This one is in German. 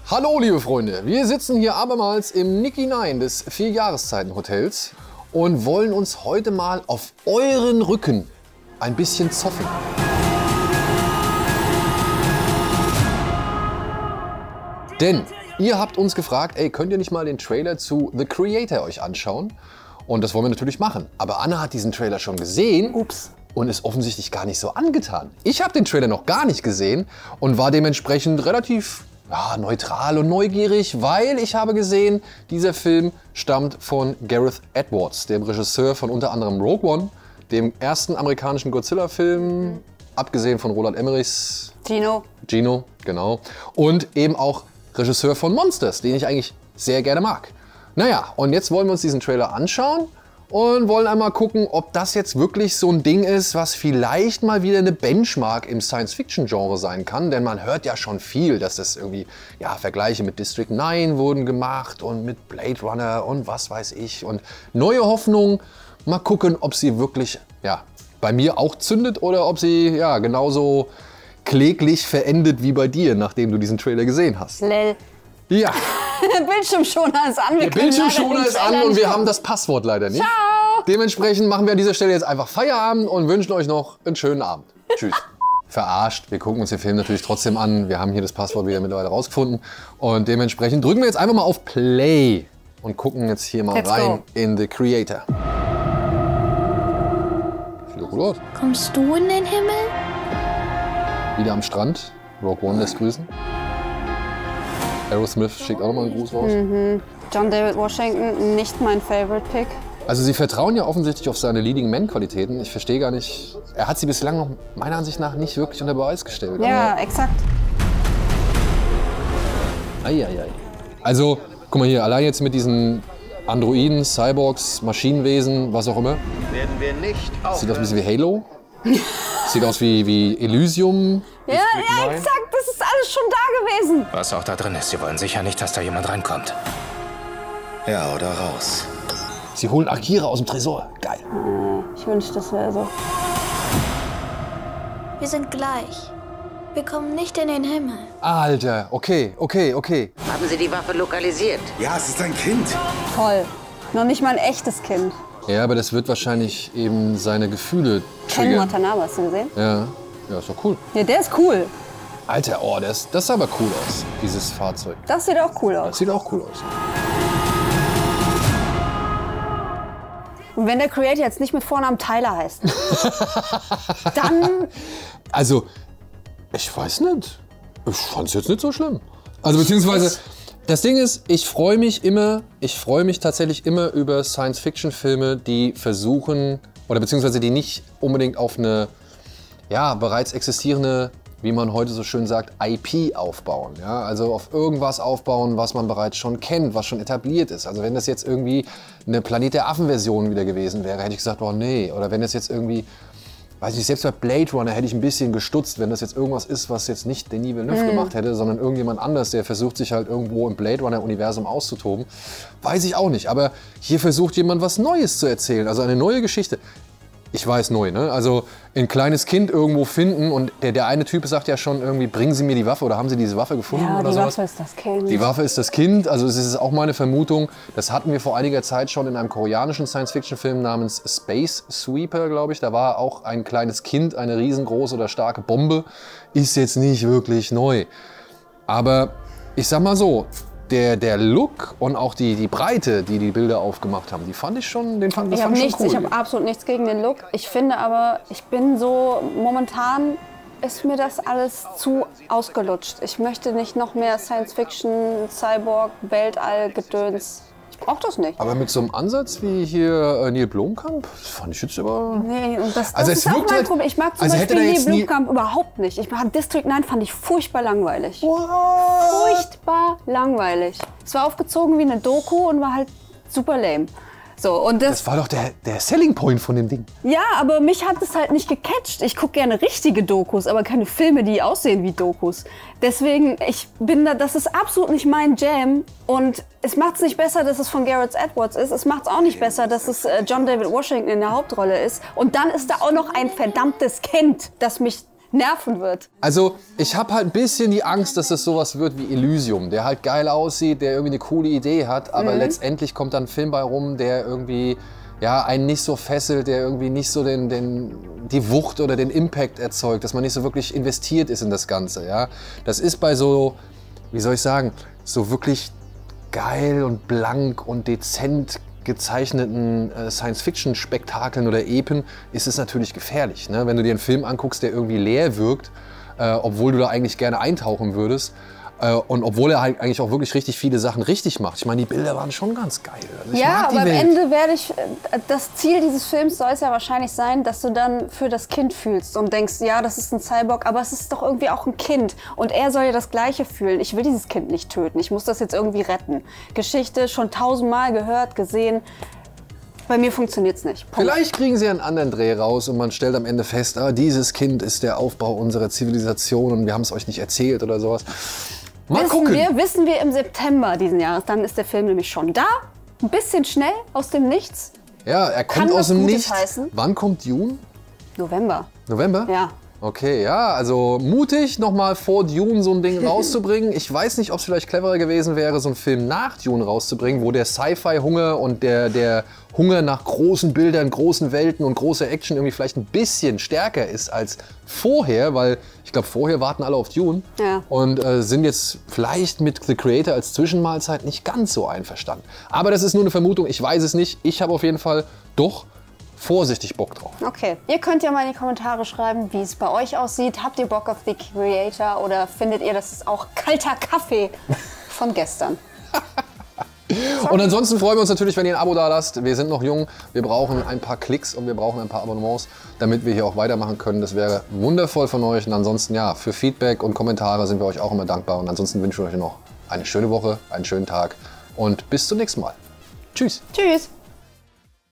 Hallo liebe Freunde, wir sitzen hier abermals im Nicky 9 des 4-Jahreszeiten-Hotels und wollen uns heute mal auf euren Rücken ein bisschen zoffen. Denn ihr habt uns gefragt, ey, könnt ihr nicht mal den Trailer zu The Creator euch anschauen? Und das wollen wir natürlich machen. Aber Anna hat diesen Trailer schon gesehen. Ups. Und ist offensichtlich gar nicht so angetan. Ich habe den Trailer noch gar nicht gesehen und war dementsprechend relativ neutral und neugierig, weil ich habe gesehen, dieser Film stammt von Gareth Edwards, dem Regisseur von unter anderem Rogue One, dem ersten amerikanischen Godzilla-Film, abgesehen von Roland Emmerichs Gino, genau. Und eben auch Regisseur von Monsters, den ich eigentlich sehr gerne mag. Naja, und jetzt wollen wir uns diesen Trailer anschauen und wollen einmal gucken, ob das jetzt wirklich so ein Ding ist, was vielleicht mal wieder eine Benchmark im Science-Fiction-Genre sein kann. Denn man hört ja schon viel, dass das irgendwie, Vergleiche mit District 9 wurden gemacht und mit Blade Runner und was weiß ich. Und neue Hoffnung, mal gucken, ob sie wirklich, bei mir auch zündet oder ob sie, genauso kläglich verendet wie bei dir, nachdem du diesen Trailer gesehen hast. Lel. Ja. Der Bildschirmschoner ist an. Der Bildschirmschoner ist an und wir haben das Passwort leider nicht. Ciao. Dementsprechend machen wir an dieser Stelle jetzt einfach Feierabend und wünschen euch noch einen schönen Abend. Tschüss. Verarscht. Wir gucken uns den Film natürlich trotzdem an. Wir haben hier das Passwort wieder mittlerweile rausgefunden. Und dementsprechend drücken wir jetzt einfach mal auf Play und gucken jetzt hier mal rein in The Creator. Sieht gut aus. Kommst du in den Himmel? Wieder am Strand. Rogue One lässt grüßen. Aerosmith schickt auch nochmal einen Gruß raus. John David Washington, nicht mein Favorite Pick. Also sie vertrauen ja offensichtlich auf seine Leading-Man-Qualitäten. Ich verstehe gar nicht, er hat sie bislang noch meiner Ansicht nach nicht wirklich unter Beweis gestellt. Ja, exakt. Eieiei. Also, guck mal hier, allein jetzt mit diesen Androiden, Cyborgs, Maschinenwesen, was auch immer. Werden wir nicht aufhören. Sieht aus ein bisschen wie Halo. Sieht aus wie Elysium. Ja, exakt, das ist alles schon da gewesen. Was auch da drin ist, Sie wollen sicher nicht, dass da jemand reinkommt. Ja, oder raus. Sie holen Akira aus dem Tresor. Geil. Ich wünschte, das wäre so. Wir sind gleich. Wir kommen nicht in den Himmel. Alter, okay. Haben Sie die Waffe lokalisiert? Ja, es ist ein Kind. Toll. Noch nicht mal ein echtes Kind. Ja, aber das wird wahrscheinlich eben seine Gefühle Ken triggern. Watanabe, hast du gesehen? Ja, ist doch cool. Ja, der ist cool. Alter, das sah aber cool aus, dieses Fahrzeug. Das sieht auch cool aus. Das sieht auch cool aus. Und wenn der Creator jetzt nicht mit Vornamen Tyler heißt, dann... Also, ich weiß nicht. Ich fand es jetzt nicht so schlimm. Also beziehungsweise, das Ding ist, ich freue mich tatsächlich immer über Science-Fiction-Filme, die versuchen, oder beziehungsweise die nicht unbedingt auf eine, bereits existierende, wie man heute so schön sagt, IP aufbauen. Ja? Also auf irgendwas aufbauen, was man bereits schon kennt, was schon etabliert ist. Also wenn das jetzt irgendwie eine Planet der Affen-Version wieder gewesen wäre, hätte ich gesagt, oh nee. Oder wenn das jetzt irgendwie, weiß ich nicht, selbst bei Blade Runner hätte ich ein bisschen gestutzt, wenn das jetzt irgendwas ist, was jetzt nicht Denis Villeneuve gemacht hätte, sondern irgendjemand anders, der versucht, sich halt irgendwo im Blade Runner-Universum auszutoben. Weiß ich auch nicht. Aber hier versucht jemand, was Neues zu erzählen. Also eine neue Geschichte. Ich weiß, neu, ne? Also ein kleines Kind irgendwo finden und der eine Typ sagt ja schon irgendwie, bringen Sie mir die Waffe oder haben Sie diese Waffe gefunden oder sowas? Die Waffe ist das Kind. Die Waffe ist das Kind, also es ist auch meine Vermutung. Das hatten wir vor einiger Zeit schon in einem koreanischen Science-Fiction-Film namens Space Sweeper, glaube ich. Da war auch ein kleines Kind, eine riesengroße oder starke Bombe. Ist jetzt nicht wirklich neu. Aber ich sag mal so, der Look und auch die Breite, die die Bilder aufgemacht haben, den fand ich schon cool. Ich habe absolut nichts gegen den Look. Ich finde aber, ich bin so, momentan ist mir das alles zu ausgelutscht. Ich möchte nicht noch mehr Science-Fiction, Cyborg, Weltall, Gedöns. Ich brauche das nicht. Aber mit so einem Ansatz wie hier Neil Blomkamp, das fand ich jetzt aber... Nee, und das Also es ist auch wirkt mein halt- Problem. Ich mag zum also Beispiel hätte da Neil jetzt nie- Blomkamp überhaupt nicht. District 9 fand ich furchtbar langweilig. What? Furchtbar langweilig. Es war aufgezogen wie eine Doku und war halt super lame. So, und Das war doch der Selling Point von dem Ding. ja, aber mich hat es halt nicht gecatcht. Ich gucke gerne richtige Dokus, aber keine Filme, die aussehen wie Dokus. Deswegen, das ist absolut nicht mein Jam. Und es macht es nicht besser, dass es von Gareth Edwards ist. Es macht es auch nicht besser, dass es John David Washington in der Hauptrolle ist. Und dann ist da auch noch ein verdammtes Kind, das mich nerven wird. Also ich habe halt ein bisschen die Angst, dass es sowas wird wie Elysium, der halt geil aussieht, der irgendwie eine coole Idee hat, aber letztendlich kommt dann ein Film bei rum, der irgendwie ja, einen nicht so fesselt, der irgendwie nicht so die Wucht oder den Impact erzeugt, dass man nicht so wirklich investiert ist in das Ganze. Ja? Das ist bei so, wie soll ich sagen, so wirklich geil und blank und dezent gezeichneten Science-Fiction-Spektakeln oder Epen ist es natürlich gefährlich. Ne? Wenn du dir einen Film anguckst, der irgendwie leer wirkt, obwohl du da eigentlich gerne eintauchen würdest und obwohl er halt eigentlich auch wirklich richtig viele Sachen richtig macht. Ich meine, die Bilder waren schon ganz geil. Also ich mag die aber am Welt. Ende das Ziel dieses Films soll es ja wahrscheinlich sein, dass du dann für das Kind fühlst und denkst, ja, das ist ein Cyborg, aber es ist doch irgendwie auch ein Kind und er soll ja das Gleiche fühlen. Ich will dieses Kind nicht töten, ich muss das jetzt irgendwie retten. Geschichte schon 1000-mal gehört, gesehen. Bei mir funktioniert es nicht. Punkt. Vielleicht kriegen sie einen anderen Dreh raus und man stellt am Ende fest, dieses Kind ist der Aufbau unserer Zivilisation und wir haben es euch nicht erzählt oder sowas. Mal gucken. Wissen wir im September diesen Jahres. Dann ist der Film nämlich schon da. Ein bisschen schnell, aus dem Nichts. Ja, er kommt aus dem Nichts. Wann kommt Dune? November. November? Ja. Okay, ja, also mutig, nochmal vor Dune so ein Ding rauszubringen. Ich weiß nicht, ob es vielleicht cleverer gewesen wäre, so einen Film nach Dune rauszubringen, wo der Sci-Fi-Hunger und der Hunger nach großen Bildern, großen Welten und großer Action irgendwie vielleicht ein bisschen stärker ist als vorher, weil ich glaube, vorher warten alle auf Dune und sind jetzt vielleicht mit The Creator als Zwischenmahlzeit nicht ganz so einverstanden. Aber das ist nur eine Vermutung, ich weiß es nicht. Ich habe auf jeden Fall doch vorsichtig Bock drauf. Okay, ihr könnt ja mal in die Kommentare schreiben, wie es bei euch aussieht. Habt ihr Bock auf The Creator oder findet ihr, das ist auch kalter Kaffee von gestern? Und ansonsten freuen wir uns natürlich, wenn ihr ein Abo da lasst. Wir sind noch jung, wir brauchen ein paar Klicks und wir brauchen ein paar Abonnements, damit wir hier auch weitermachen können. Das wäre wundervoll von euch. Und ansonsten, ja, für Feedback und Kommentare sind wir euch auch immer dankbar. Und ansonsten wünschen wir euch noch eine schöne Woche, einen schönen Tag und bis zum nächsten Mal. Tschüss. Tschüss.